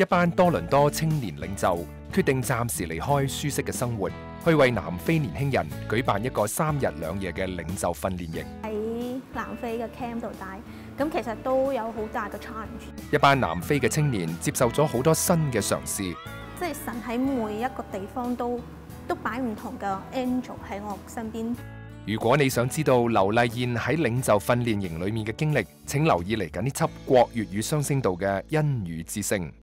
一班多倫多青年領袖決定暫時離開舒適嘅生活，去為南非年輕人舉辦一個3日2夜嘅領袖訓練營。 喺南非嘅 camp 度帶，咁其實都有好大嘅 challenge。 一班南非嘅青年接受咗好多新嘅嘗試， 即係神喺每一個地方都擺唔同嘅 angel 喺我身邊。 如果你想知道劉麗燕喺領袖訓練營裏面嘅經歷，請留意嚟緊呢輯國粵語雙聲道嘅恩語之聲。